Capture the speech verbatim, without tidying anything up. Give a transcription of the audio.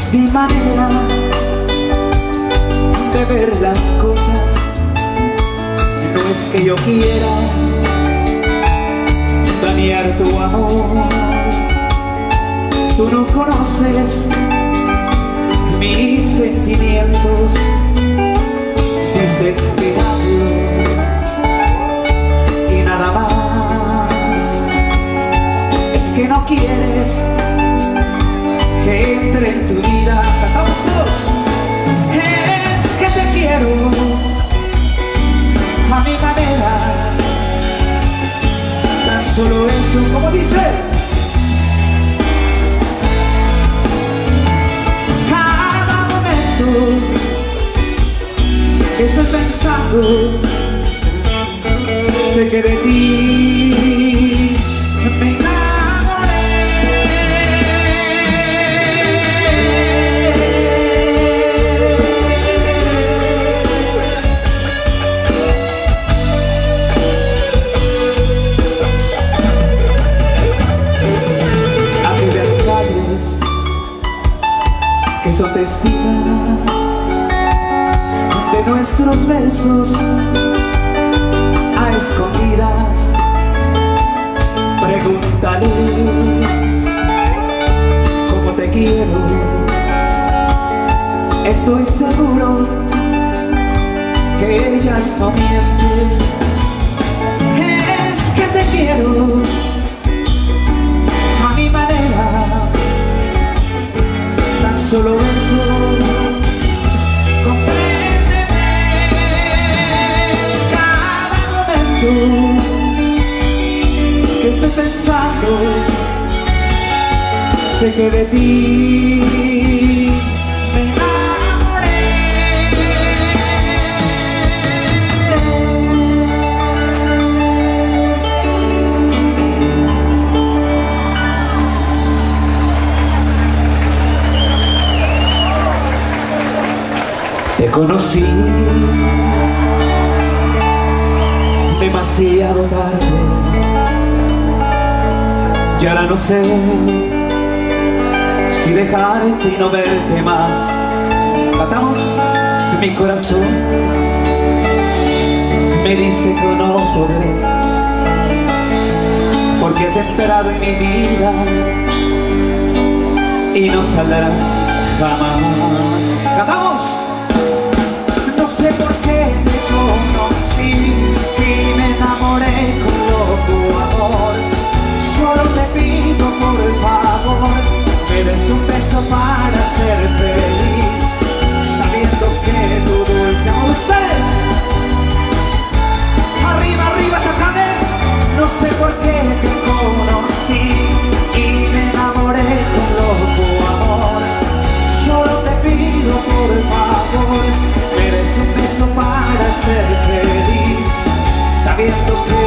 Es mi manera de ver las cosas. No es que yo quiera dañar tu amor. Tú no conoces mis sentimientos desesperados y nada más. Es que no quieres que entre en tu vida. Cantamos todos. Es que te quiero a mi manera. Tan solo eso, como dice. Cada momento que estoy pensando, sé que de ti me enamoré. Aquellas calles que son testigos de nuestros besos a escondidas. Pregúntale cómo te quiero. Estoy seguro que ellas no mienten. Es que te quiero a mi manera. Tan solo eso. Que estoy pensando, sé que de ti me enamoré. Te conocí demasiado tarde, y ahora no sé si dejarte y no verte más. Cantamos. Mi corazón me dice que no podré, porque has entrado en mi vida y no saldrás jamás. Cantamos. No sé por qué te conocí y me enamoré con loco amor. Solo te pido por favor, me des un beso para ser feliz, sabiendo que tu dulce amor. Ustedes, arriba, arriba, Cajames. No sé por qué te conocí y me enamoré con loco amor. Solo te pido por favor, me des un beso para ser feliz, sabiendo que